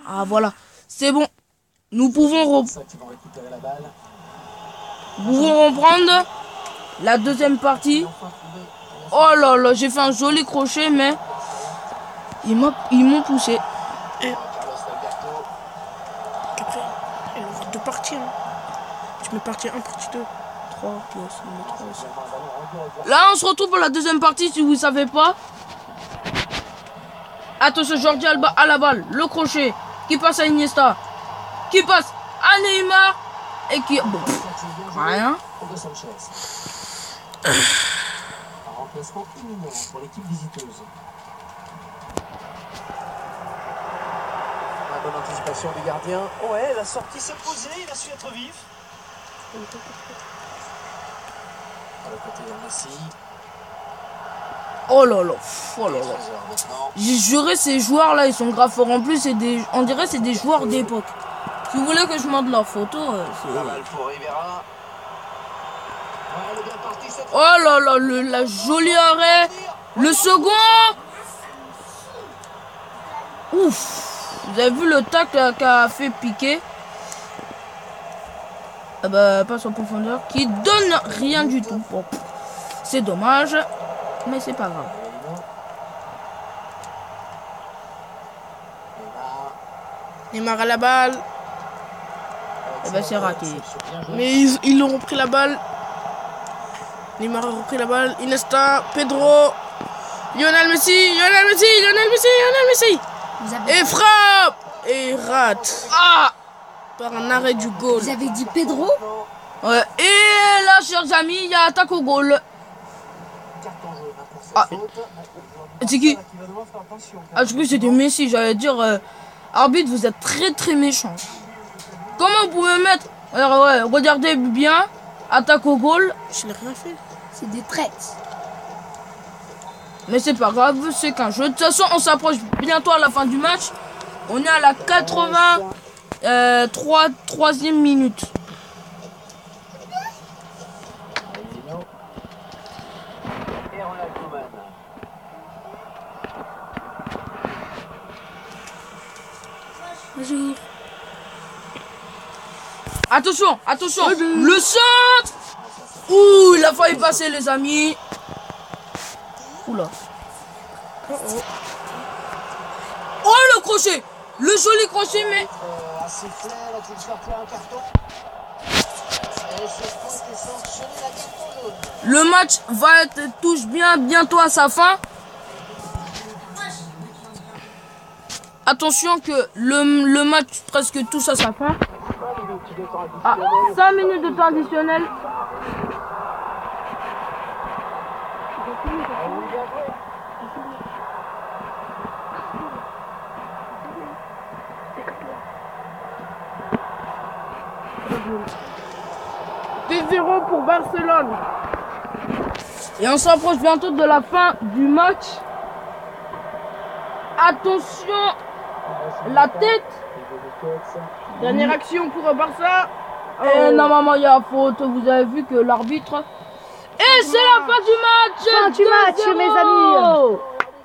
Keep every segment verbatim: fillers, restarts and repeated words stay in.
Ah voilà, c'est bon. Nous pouvons, rep... Nous pouvons reprendre la deuxième partie. Oh là là, j'ai fait un joli crochet, mais ils m'ont ils m'ont poussé. Et... Après, il aura deux parties. Hein. Tu mets partie un, partie deux. trois, plus, trois aussi. Là, on se retrouve pour la deuxième partie, si vous ne savez pas. Attention, Jordi Alba à la balle, le crochet, qui passe à Iniesta, qui passe à Neymar, et qui... Bon, pff, rien. Un remplacement imminent pour l'équipe visiteuse. La bonne anticipation du gardien. Ouais, la sortie s'est posée, il a su être vif. À le côté de Messi. Oh là là, oh là là. J'ai juré, ces joueurs là, ils sont grave forts. En plus, c'est des, on dirait c'est des joueurs d'époque. Si vous voulez que je montre leurs photos, c'est... Oh là là, le, la jolie arrêt. Le second. Ouf. Vous avez vu le tacle qu'a fait Piqué. Ah bah, passe en profondeur. Qui donne rien du tout. Bon, c'est dommage. Mais c'est pas grave. Neymar à la balle. Eh ben c'est raté. Mais ils, ils ont repris la balle. Neymar a repris la balle. Iniesta, Pedro, Lionel Messi, Lionel Messi, Lionel Messi, Lionel Messi. Et frappe. Et rate. Ah, par un arrêt du goal. Vous avez dit Pedro? Ouais. Et là, chers amis, il y a attaque au goal. Ah, c'est qui? Ah, je crois que c'était Messi. J'allais dire, euh, arbitre, vous êtes très très méchant. Comment vous pouvez mettre? Alors, ouais, regardez bien. Attaque au goal. Je n'ai rien fait. C'est des traites. Mais c'est pas grave, c'est qu'un jeu. De toute façon, on s'approche bientôt à la fin du match. On est à la quatre-vingt-trois troisième minute. Bonjour. Attention, attention. Le centre. Ouh, il a failli passer, les amis. Oula. Oh, oh. Oh, le crochet. Le joli crochet, mais... Le match va être touche bien bientôt à sa fin. Attention que le, le match presque touche à sa fin. Ah, cinq minutes de temps additionnel. deux zéro pour Barcelone. Et on s'approche bientôt de la fin du match. Attention, la tête. Dernière action pour Barça. Et normalement il y a faute. Vous avez vu que l'arbitre. Et c'est la fin du match. Fin du match, mes amis.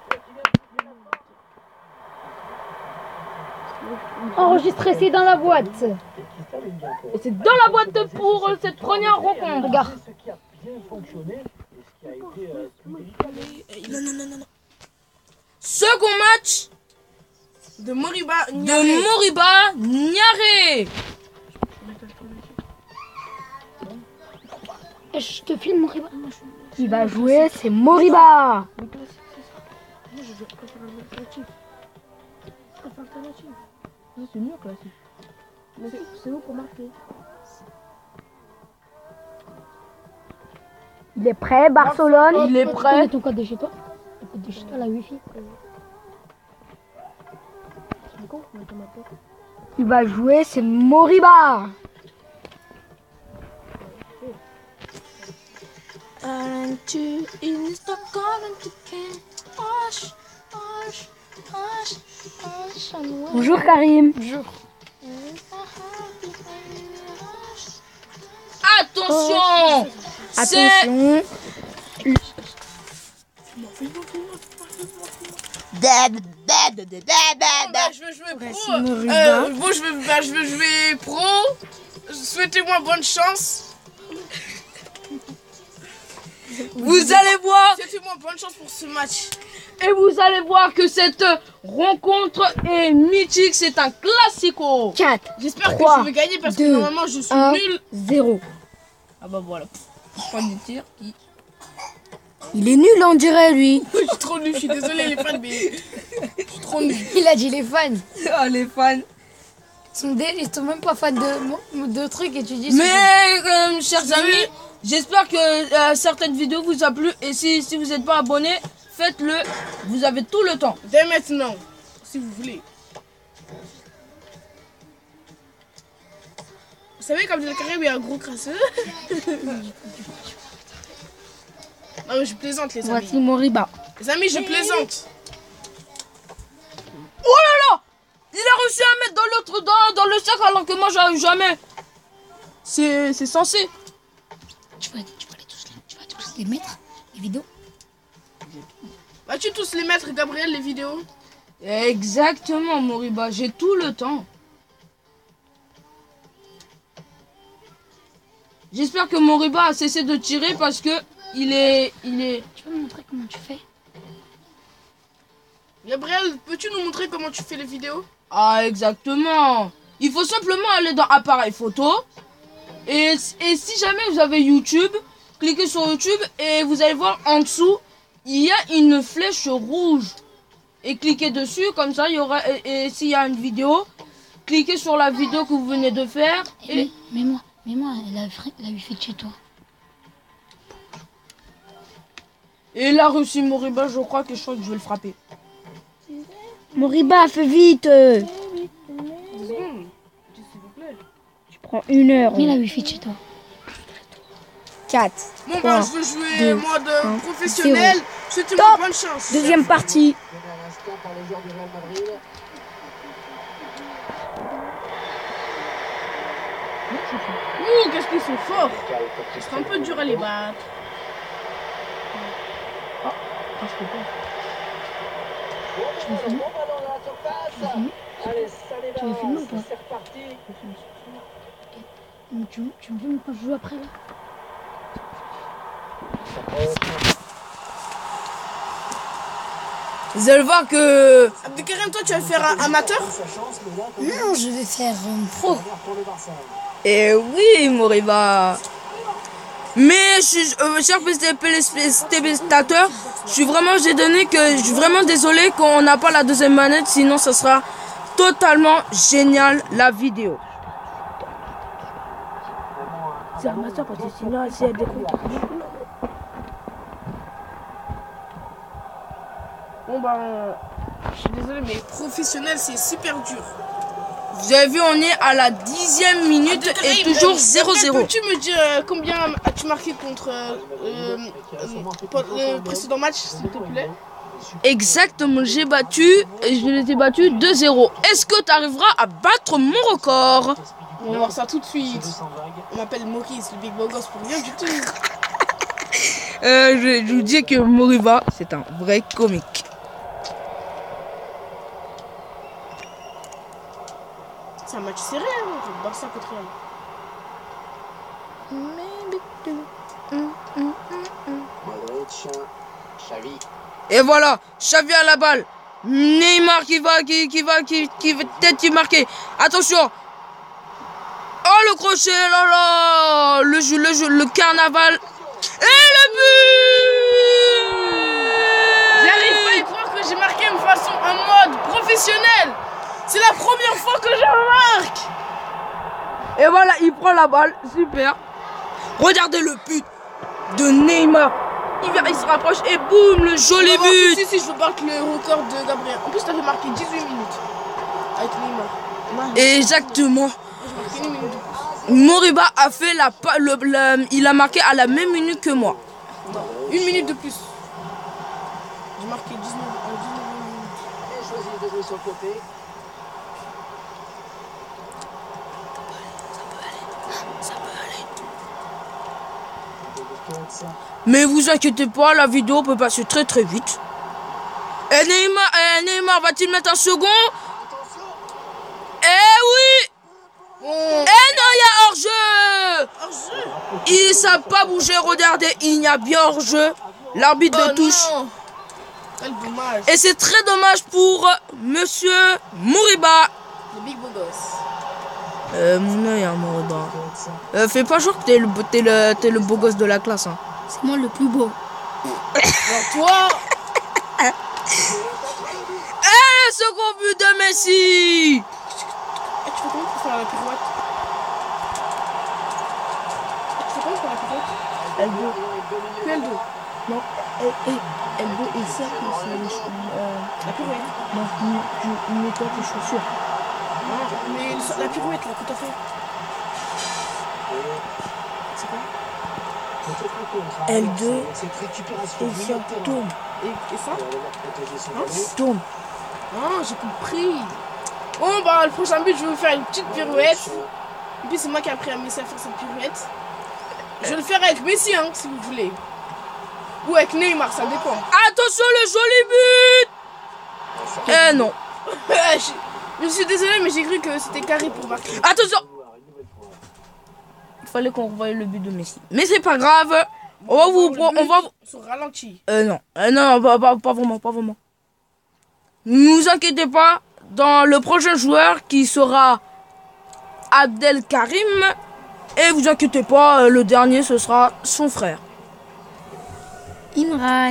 Enregistré, c'est dans la boîte. Et c'est dans la boîte pour cette première rencontre. Regarde. Non, non, non, non, non. Second match De Moriba de Moriba Niaré. Je te filme Moriba. Qui va jouer, c'est Moriba. C'est mieux classique. C'est où pour marquer? Il est prêt, Barcelone. Il est prêt. Ton code de chez toi. Le code de chez toi, la wifi. Il va jouer, c'est Moriba. Bonjour Karim. Bonjour. Attention. C'est Attention. bah, je veux jouer pro. Euh, bon, je veux, bah, je veux jouer pro. Souhaitez-moi bonne chance. Vous allez voir. Souhaitez-moi bonne chance pour ce match. Et vous allez voir que cette rencontre est mythique. C'est un classico. quatre, J'espère que trois, je vais gagner parce deux, que normalement je suis un, nul. zéro. Ah bah voilà. Point du tir. Qui... Il est nul, on dirait, lui. Je suis trop nul, je suis désolé les fans, mais je suis trop nul. Il a dit les fans. Ah, les fans. Ils sont, dé- ils sont même pas fans de, de trucs et tu dis... Mais, euh, chers amis, j'espère que euh, certaines vidéos vous a plu. Et si, si vous n'êtes pas abonné, faites-le. Vous avez tout le temps. Dès maintenant, si vous voulez. Vous savez, comme Abdel Karim est un gros crasseux. Non, mais je plaisante, les amis. Voici Moriba. Les amis, je plaisante. Oh là là! Il a réussi à mettre dans l'autre dans, dans le sac alors que moi j'arrive jamais. C'est c'est censé. Tu vas, tu, vas les tous, les- tu vas tous les mettre, les vidéos. Vas-tu tous les mettre, Gabriel, les vidéos? Exactement, Moriba. J'ai tout le temps. J'espère que Moriba a cessé de tirer parce que il est il est. Tu peux me montrer comment tu fais? Gabriel, peux-tu nous montrer comment tu fais les vidéos? Ah, exactement. Il faut simplement aller dans appareil photo. Et, et si jamais vous avez YouTube, cliquez sur YouTube et vous allez voir en dessous, il y a une flèche rouge. Et cliquez dessus, comme ça, il y aura. Et, et s'il y a une vidéo, cliquez sur la vidéo que vous venez de faire. Et... Et, Mais, mais moi, mais moi, la, la wifi de chez toi. et là, reçu Moriba, je crois que je crois que je vais le frapper. Moriba, fais vite. Deux secondes, s'il vous plaît. Tu prends une heure. Mais la wifi de chez toi. quatre. Bon, trois, bah, je veux jouer deux, mode un, professionnel. Souhaitez-moi Stop. bonne chance. Deuxième partie. Ouh, qu'est-ce qu'ils sont forts. Ce sera un peu dur à les battre. Tu veux filmer ou pas? Mais tu, tu me filmes quand je joue après là? Vous allez voir que. Abdel Karim, toi, tu vas faire un amateur? Non, je vais faire un pro. Eh oui, Moriba. Mais, je suis, euh, chers téléspectateurs, je suis vraiment, j'ai donné que je suis vraiment désolé qu'on n'a pas la deuxième manette, sinon ça sera totalement génial la vidéo. C'est amateur parce que sinon, si elle découvre. Bon, bah, je suis désolé, mais professionnel, c'est super dur. Vous avez vu, on est à la dixième minute Abdel et Karim, toujours euh, zéro Gabriel, zéro. Peux-tu me dire euh, combien as-tu marqué contre euh, euh, euh, le précédent match, s'il te plaît? Exactement, j'ai battu, et je l'ai battu deux zéro. Est-ce que tu arriveras à battre mon record? On va voir ça tout de suite. On m'appelle Maurice, le big beau gosse pour rien du tout. euh, je, je vous dis que Moriba, c'est un vrai comique. C'est un match serré, hein, Barça contre Real. Et voilà, Xavi à la balle. Neymar qui va, qui, qui va, qui, qui va peut-être y marquer. Attention. Oh, le crochet, là là. Le jeu, le jeu, le carnaval. Et le but. J'arrive pas à y croire que j'ai marqué de façon en mode professionnel. C'est la première fois que je marque. Et voilà, il prend la balle. Super. Regardez le but de Neymar. Il vient, il se rapproche et boum, le joli but. Si, si, je veux battre le record de Gabriel. En plus, t'avais marqué dix-huit minutes avec Neymar. Exactement. J'ai marqué une minute de plus. Moriba a fait la, le, la, il a marqué à la même minute que moi. Non, une minute de plus. J'ai marqué dix-neuf, dix-neuf minutes. Et choisit de jouer sur le côté. Ça peut aller. Mais vous inquiétez pas, la vidéo peut passer très très vite. Et Neymar, et Neymar va-t-il mettre un second? Eh oui! Oh. Eh non, il y a hors-jeu! Hors-jeu. Ils ne savent pas bouger, regardez, il y a bien hors-jeu. L'arbitre Oh de touche. non. Quel dommage. Et c'est très dommage pour Monsieur Mouriba. Le big beau gosse. Euh, mon œil, hein, Mouriba. Euh, fais pas genre que t'es le, t'es le, t'es le beau gosse de la classe. Hein. C'est moi le plus beau. Alors toi. Eh, second but de Messi! Eh, tu fais comment pour faire la pirouette? Tu fais comment pour la pirouette? L deux. Puis L deux. Non, L deux et cercle, c'est euh, La pirouette. non, tu, tu nettoies tes chaussures. Ah, mais le- la pirouette là que t'as fait. C'est quoi? L deux et et ça tourne. Et, et ça? Hein? Tourne. Ah, j'ai compris. Bon, bah, le prochain but, je vais vous faire une petite pirouette. Et puis, c'est moi qui ai appris à Messi à faire cette pirouette. Je vais le faire avec Messi, hein, si vous voulez. Ou avec Neymar, ça dépend. Attention, le joli but! Eh non. je, je suis désolé, mais j'ai cru que c'était carré pour marquer. Attention! Il fallait qu'on revoie le but de Messi. Mais c'est pas grave. On va vous... pro- On va vous... Sur ralenti. Euh, non. Euh, non, pas, pas, pas vraiment, pas vraiment. Ne vous inquiétez pas. Dans le prochain joueur qui sera Abdel Karim. Et vous inquiétez pas, euh, le dernier, ce sera son frère. Imran.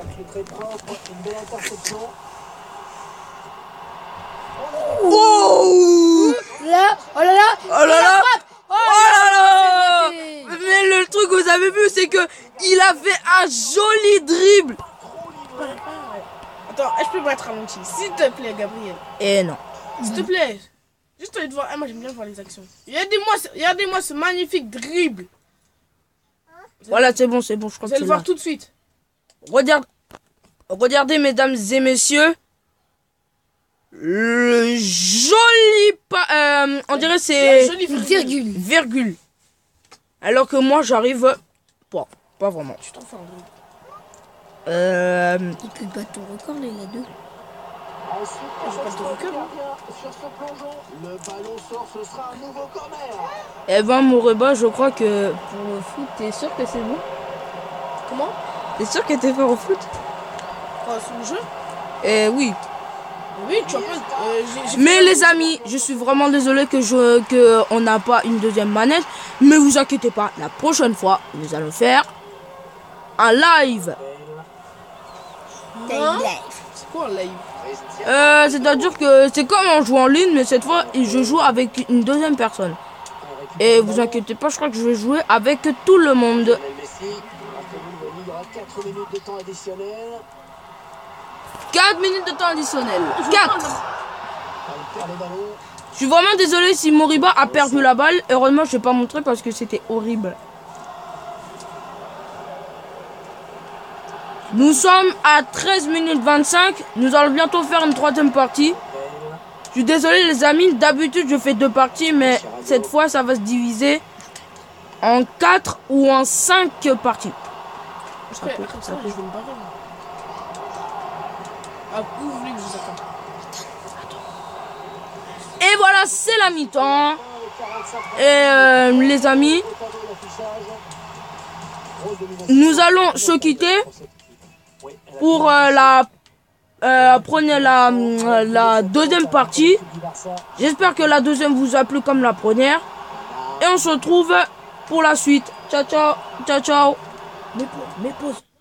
Oh! Là, oh là là. Oh là là! Oh, Oh là là! c'est raté. Mais le truc que vous avez vu, c'est que il a fait un joli dribble. Attends, je peux pas être ralenti. S'il te plaît, Gabriel. Et non. S'il te plaît. Juste de voir. Ah, moi, j'aime bien voir les actions. Regardez-moi ce, regardez-moi ce magnifique dribble. Voilà, c'est bon, c'est bon, je crois Vous que allez c'est le voir là. tout de suite. Regarde, regardez, mesdames et messieurs, le joli pas, euh, on dirait c'est Jolie Une virgule. virgule. virgule. Alors que moi j'arrive, pas, pas vraiment. Tu t'en fais un dribble. Euh, Il peut battre ton record, là, il a deux. J'ai pas de recul, hein. Sur ce plongeon, le ballon sort, ce sera un nouveau corner. eh ben Mouriba, je crois que pour le foot, t'es sûr que c'est bon? Comment? T'es sûr que t'es fort au foot? Quoi, sur le jeu? Eh oui. Oui, tu as pas. Euh, j'ai- j'ai Mais fait- les amis, je suis vraiment désolé que je que on n'a pas une deuxième manette, mais vous inquiétez pas, la prochaine fois, nous allons faire un live. Hein? C'est quoi un live? Euh, c'est-à-dire que c'est comme on joue en ligne, mais cette fois, je joue avec une deuxième personne. Et vous inquiétez pas, je crois que je vais jouer avec tout le monde. Messi, il y aura quatre minutes de temps additionnel. quatre minutes de temps additionnel. quatre. Il perd le ballon. Je suis vraiment désolé si Mouriba a perdu la balle. Heureusement, je vais pas montrer parce que c'était horrible. Nous sommes à treize minutes vingt-cinq. Nous allons bientôt faire une troisième partie. Je suis désolé les amis. D'habitude, je fais deux parties. Mais cette fois, ça va se diviser en quatre ou en cinq parties. Ça Après, peut- après ça ça, peut- je vais me barrer. moi. Ah, où vous voulez que je vous attende? Et voilà, c'est la mi-temps. Et euh, les amis, nous allons se quitter pour euh, la, euh, prenez la, euh, la deuxième partie. J'espère que la deuxième vous a plu comme la première. Et on se retrouve pour la suite. Ciao, ciao, ciao, ciao. Mais pause, mais pause.